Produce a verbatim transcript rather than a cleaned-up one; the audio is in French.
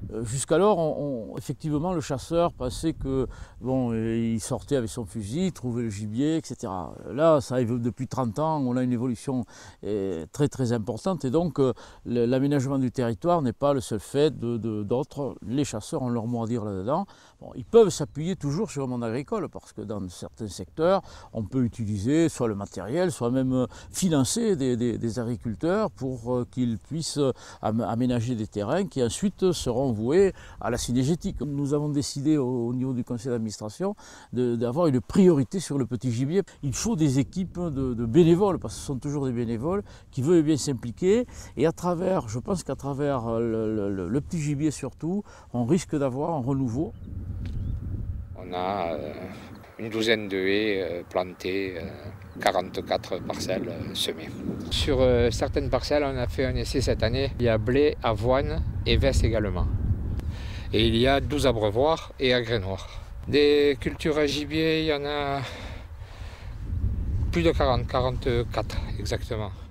Jusqu'alors, on, on, effectivement, le chasseur pensait que bon, il sortait avec son fusil, il trouvait le gibier, et cetera. Là, ça arrive depuis trente ans, on a une évolution très très importante et donc l'aménagement du territoire n'est pas le seul fait d'autres. Les chasseurs ont leur mot à dire là-dedans. Bon, ils peuvent s'appuyer toujours sur le monde agricole parce que dans certains secteurs, on peut utiliser soit le matériel, soit même financer des, des, des agriculteurs pour qu'ils puissent aménager des terrains qui ensuite seront voués à la cynégétique. Nous avons décidé au, au niveau du conseil d'administration d'avoir une priorité sur le petit gibier. Il faut des équipes de, de bénévoles, parce que ce sont toujours des bénévoles qui veulent bien s'impliquer. Et à travers, je pense qu'à travers le, le, le petit gibier surtout, on risque d'avoir un renouveau. On a euh, une douzaine de haies euh, plantées, euh, quarante-quatre parcelles euh, semées. Sur euh, certaines parcelles, on a fait un essai cette année. Il y a blé, avoine et veste également. Et il y a douze abreuvoirs et agrès noirs. Des cultures à gibier, il y en a plus de quarante, quarante-quatre exactement.